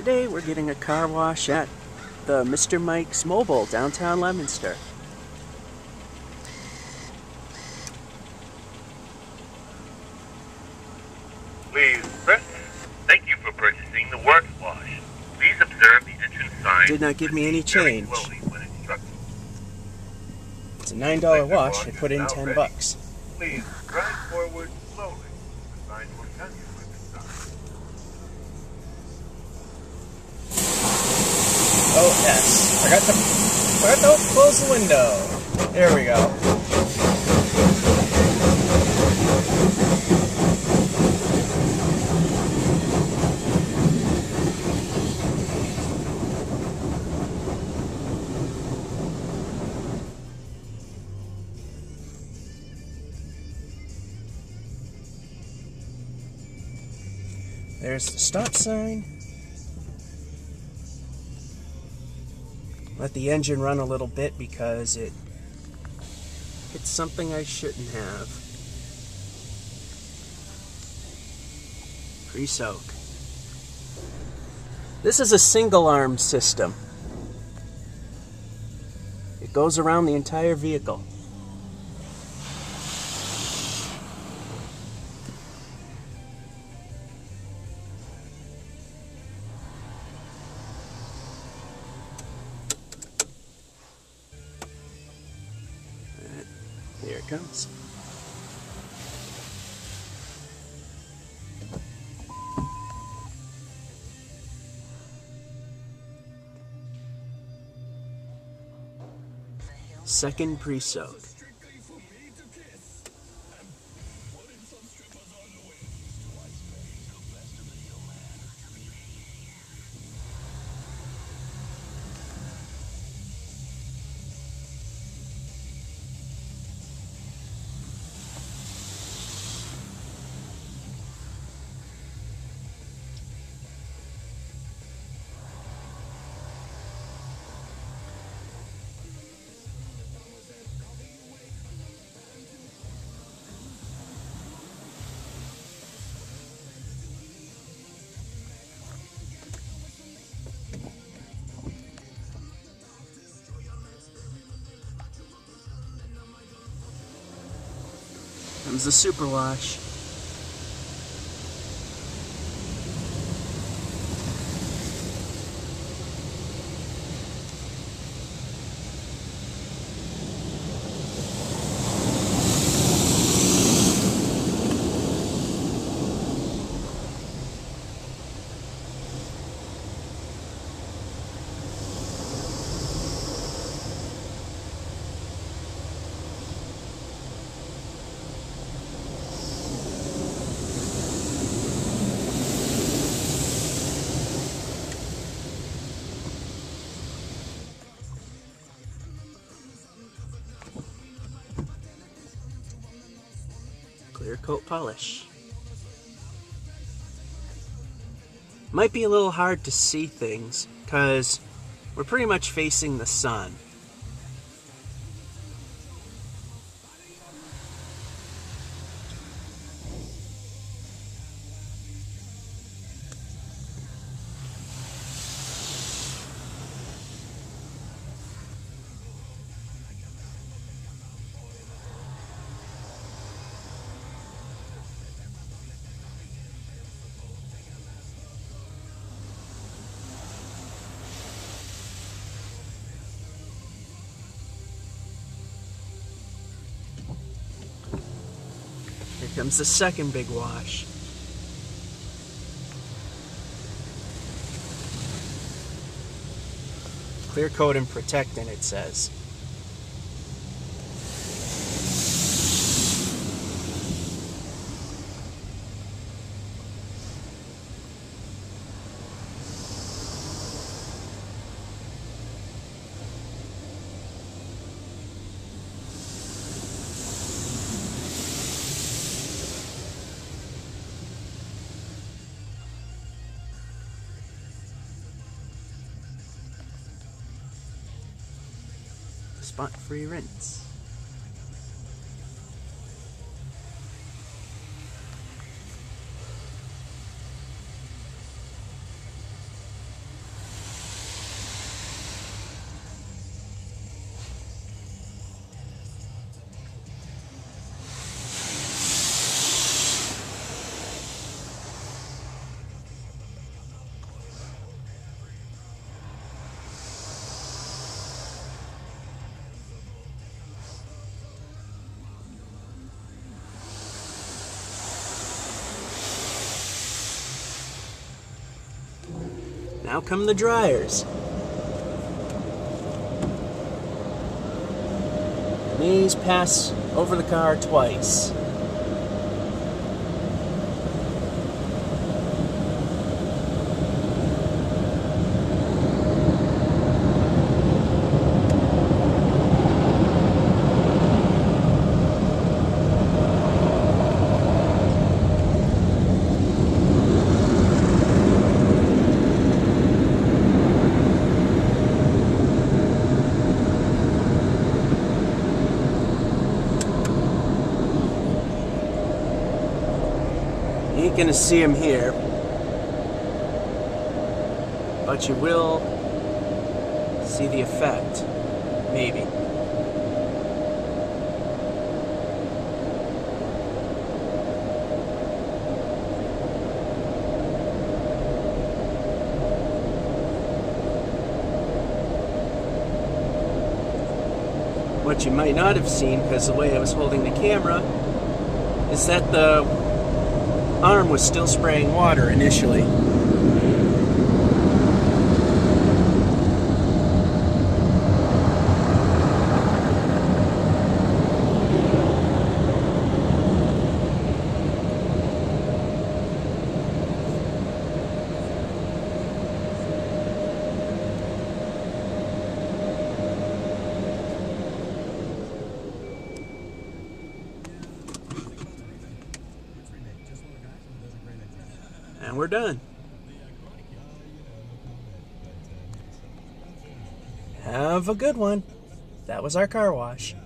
Today we're getting a car wash at the Mr. Mike's Mobil, downtown Leominster. Please, thank you for purchasing the Works Wash. Please observe the entrance sign. Did not give me any change. It's a $9 wash. I put in $10. Please drive forward slowly. The sign will tell you when to stop. Oh yes, forgot to close the window. There we go. There's the stop sign. Let the engine run a little bit because it's something I shouldn't have. Pre-soak. This is a single arm system. It goes around the entire vehicle. Here it comes. Second pre-soak. Comes the super wash. Clear coat polish. Might be a little hard to see things because we're pretty much facing the sun. Here comes the second big wash. Clear coat and protectant, it says. Spot-free rinse. Now come the dryers. These pass over the car twice. You ain't gonna see him here, but you will see the effect, maybe. What you might not have seen, because the way I was holding the camera, is that the arm was still spraying water initially. And we're done. Have a good one. That was our car wash.